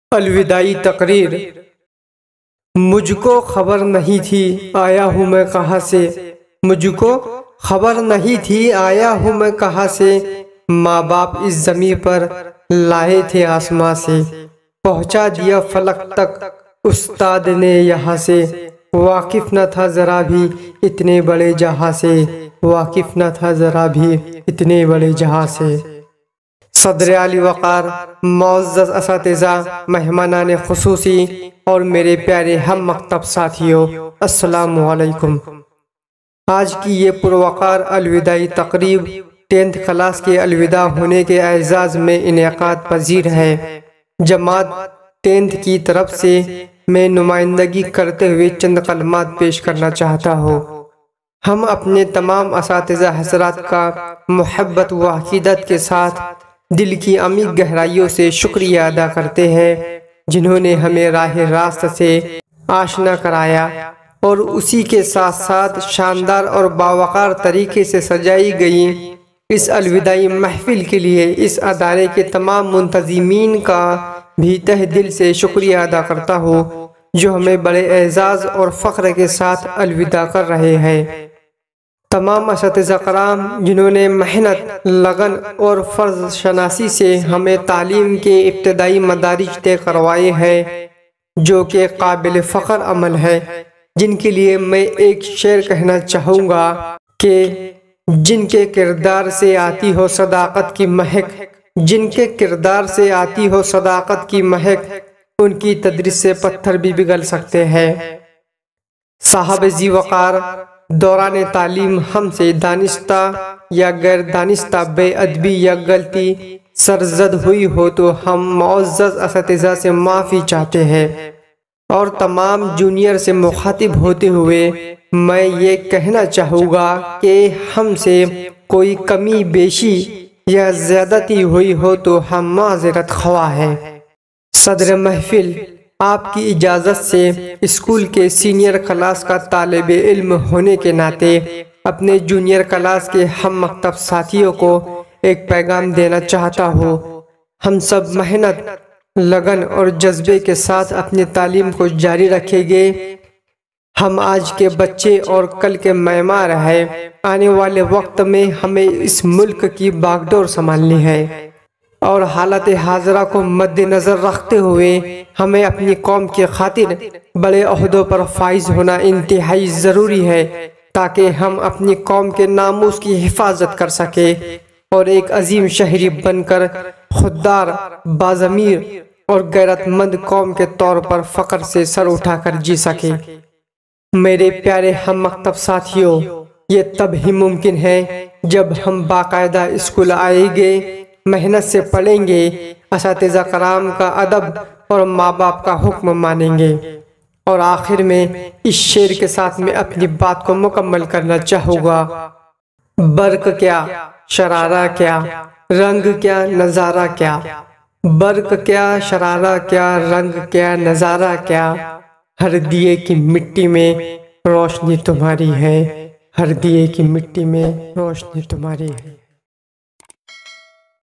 الوداعی تقریر۔ مجھ کو خبر نہیں تھی آیا ہوں میں کہاں سے، مجھ کو خبر نہیں تھی آیا ہوں میں کہاں سے، ماں باپ اس زمین پر لائے تھے آسماں سے، پہنچا دیا فلک تک استاد نے یہاں سے، واقف نہ تھا ذرا بھی اتنے بڑے جہاں سے، واقف نہ تھا ذرا بھی اتنے بڑے جہاں سے۔ صدر عالی وقار، معزز اساتذہ، مہمانان خصوصی اور میرے پیارے ہم مکتب ساتھیوں، السلام علیکم۔ آج کی یہ پروقار الوداعی تقریب 10th کلاس کے الوداع ہونے کے اعزاز میں انعقاد پذیر ہے۔ جماعت 10th کی طرف سے میں نمائندگی کرتے ہوئے چند کلمات پیش کرنا چاہتا ہوں۔ ہم اپنے تمام اساتذہ حضرات کا محبت و عقیدت کے ساتھ دل کی عمیق گہرائیوں سے شکریہ ادا کرتے ہیں، جنہوں نے ہمیں راہ راست سے آشنا کرایا اور اسی کے ساتھ ساتھ شاندار اور باوقار طریقے سے سجائی گئی اس الوداعی محفل کے لیے اس ادارے کے تمام منتظمین کا بھی تہ دل سے شکریہ ادا کرتا ہوں، جو ہمیں بڑے اعزاز اور فخر کے ساتھ الوداع کر رہے ہیں۔ تمام اساتذہ کرام جنہوں نے محنت، لگن اور فرض شناسی سے ہمیں تعلیم کے ابتدائی مدارج طے کروائے ہیں، جو کہ قابل فخر عمل ہے، جن کے لیے میں ایک شعر کہنا چاہوں گا کہ جن کے کردار سے آتی ہو صداقت کی مہک، جن کے کردار سے آتی ہو صداقت کی مہک، ان کی تدریس سے پتھر بھی پگھل سکتے ہیں۔ صاحب ذی وقار، دوران تعلیم ہم سے دانستہ یا غیر دانستہ بے ادبی یا غلطی سرزد ہوئی ہو تو ہم معزز اساتذہ سے معافی چاہتے ہیں، اور تمام جونیئر سے مخاطب ہوتے ہوئے میں یہ کہنا چاہوں گا کہ ہم سے کوئی کمی بیشی یا زیادتی ہوئی ہو تو ہم معذرت خواہ ہیں۔ صدر محفل، آپ کی اجازت سے اسکول کے سینئر کلاس کا طالب علم ہونے کے ناطے اپنے جونیئر کلاس کے ہم مکتب ساتھیوں کو ایک پیغام دینا چاہتا ہوں۔ ہم سب محنت، لگن اور جذبے کے ساتھ اپنی تعلیم کو جاری رکھیں گے۔ ہم آج کے بچے اور کل کے معمار ہیں۔ آنے والے وقت میں ہمیں اس ملک کی باغ ڈور سنبھالنی ہے، اور حالت حاضرہ کو مد نظر رکھتے ہوئے ہمیں اپنی قوم کی خاطر بڑے عہدوں پر فائز ہونا انتہائی ضروری ہے، تاکہ ہم اپنی قوم کے ناموس کی حفاظت کر سکیں اور ایک عظیم شہری بن کر خوددار، باضمیر اور غیرت مند قوم کے طور پر فخر سے سر اٹھا کر جی سکیں۔ میرے پیارے ہم مکتب ساتھیوں، یہ تب ہی ممکن ہے جب ہم باقاعدہ اسکول آئیں گے، محنت سے پڑھیں گے، اساتذہ کرام کا ادب اور ماں باپ کا حکم مانیں گے۔ اور آخر میں اس شعر کے ساتھ میں اپنی بات کو مکمل کرنا چاہوں گا۔ برق کیا، شرارہ کیا، رنگ کیا، نظارہ کیا، برق کیا، شرارہ کیا، رنگ کیا، نظارہ کیا، ہر دیے کی مٹی میں روشنی تمہاری ہے، ہر دیے کی مٹی میں روشنی تمہاری ہے۔